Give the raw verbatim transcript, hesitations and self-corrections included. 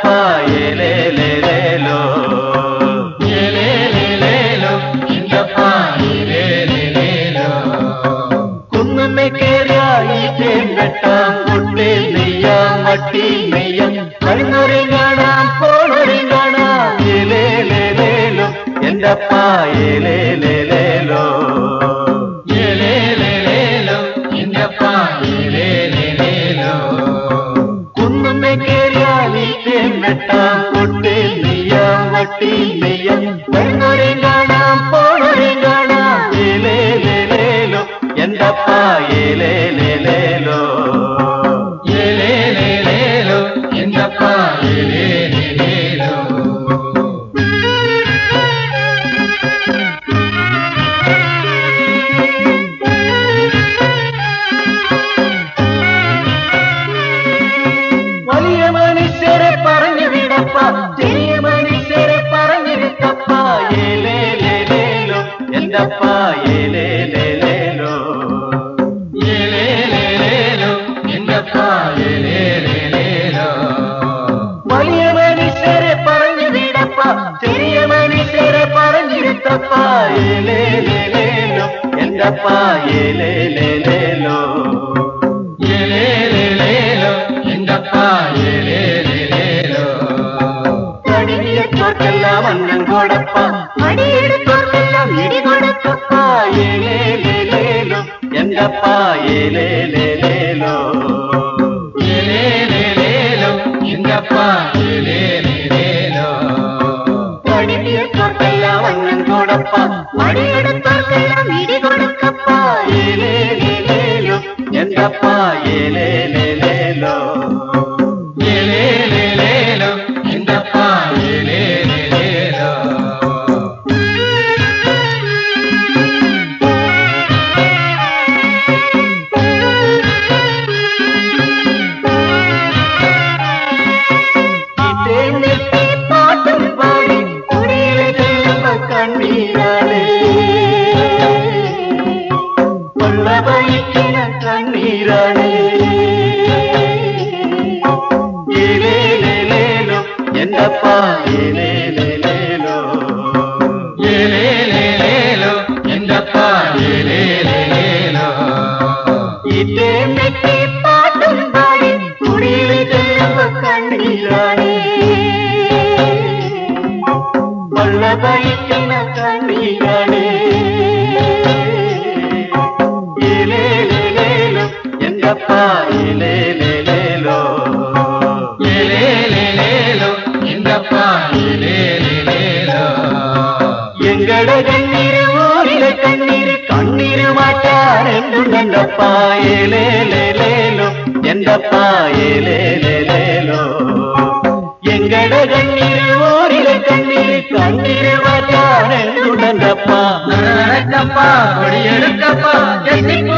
ಎಂದಪ್ಪ ಏಲೇಲೇಲೇಲೋ ಏಲೇಲೇಲೇಲೋ ಎಂದಪ್ಪ ಏಲೇಲೇಲೇಲೋ കുന്നുമേ കേറിയ ഈ തേൻവെട്ട മുട്ടേ നെയ്യ മട്ടി നെയ്യ വരുന്നവരെ കാണാം പോണവരെ കാണാം ഏലേലേലേലോ ಎಂದಪ್ಪ ಏಲೇಲೇಲೇಲೋ ಏಲೇಲೇಲೇಲೋ ಎಂದಪ್ಪ ಏಲೇಲೇಲೇಲೋ കുന്നുമേ കേറിയ ഈ തേൻവെട്ട മുട്ടേ നെയ്യ മട്ടി നെയ്യ വരുന്നവരെ കാണാം പോണവരെ കാണാം ഏലേലേലേലോ ಎಂದಪ್ಪ ಏಲೇಲೇಲೇಲೋ ಏಲೇಲೇಲೇಲೋ ಎಂದಪ್ಪ ಏಲೇಲೇಲೇಲೋ വലിയ മനുഷ്യരെ പറഞ്ഞു വിടപ്പ ചെറിയ മനുഷ്യരെ പറഞ്ഞിരുത്തപ്പ ഏലേലേലേലോ ಎಂದಪ್ಪ ಏಲೇಲೇಲೇಲോ ಏಲೇಲೇಲೇಲೋ ಎಂದಪ್ಪ ಏಲೇಲೇಲೇಲೋ വലിയ മനുഷ്യരെ പറഞ്ഞു വിടപ്പ ചെറിയ മനുഷ്യരെ പറഞ്ഞിരുത്തപ്പ ഏലേലേലേലോ ಎಂದಪ್ಪ ಏಲೇಲೇಲೇಲോ ಏಲೇಲೇಲೇಲೋ ಎಂದಪ್ಪ ಏಲೇಲೇಲೇಲೋ അടിയെടുത്തോർക്കെല്ലാം അന്നം കൊടുപ്പ അടിയെടുത്തോർക്കെല്ലാം ഇടി കൊടുത്തപ്പ ഏലേലേലേലോ ಎಂದಪ್ಪ ಏಲೇಲೇಲೇಲോ ಏಲೇಲೇಲೇಲೋ ಎಂದಪ್ಪ ಏಲೇಲೇಲೇಲೋ അടിയെടുത്തോർക്കെല്ലാം അന്നം കൊടുപ്പ അടിയെടുത്തോർക്കെല്ലാം ഇടി കൊടുത്തപ്പ ഏലേലേലേലോ ಎಂದಪ್ಪ ಏಲೇಲೇಲೇಲോ ಏಲೇಲೇಲೇಲೋ ಎಂದಪ್ಪ ಏಲೇಲೇಲೇಲೋ പാട്ടും പാടി കുടിയിലെ ചെല്ലുമ്പോ കണ്ണീരാണ് കൊള്ള വഹിക്കുന്ന കണ്ണീരാണ് ഏലേലേലേലോ ಎಂದಪ್ಪ ಏಲೇಲೇಲೇಲೋ ಏಲೇಲೇಲೇಲೋ ಎಂದಪ್ಪ ಏಲೇಲೇಲೇಲೋ ഇതേ മെറ്റി പാട്ടും പാടി കുടിയിലെ ചെല്ലുമ്പോ കണ്ണീരാണ് കൊള്ള വഹിക്കുന്ന കണ്ണീരാണ് ഏലേലേലേലോ ಎಂದಪ್ಪ ಏಲೇಲೇಲೇಲോ ಏಲೇಲೇಲೇಲೋ ಎಂದಪ್ಪ ಏಲೇಲೇಲೇಲೋ എങ്കട കണ്ണീര് ഊരിലെ കണ്ണീര് കണ്ണീര് മാറ്റാൻ എന്തുണ്ടപ്പ ഏലേലേലേലോ ಎಂದಪ್ಪ ഏലേലേലേലോ എങ്കട കണ്ണീര് ഊരിലെ കണ്ണീര് കണ്ണീര് മാറ്റാൻ എന്തുണ്ടപ്പ നടക്കപ്പ കൊടിയെടുക്കപ്പ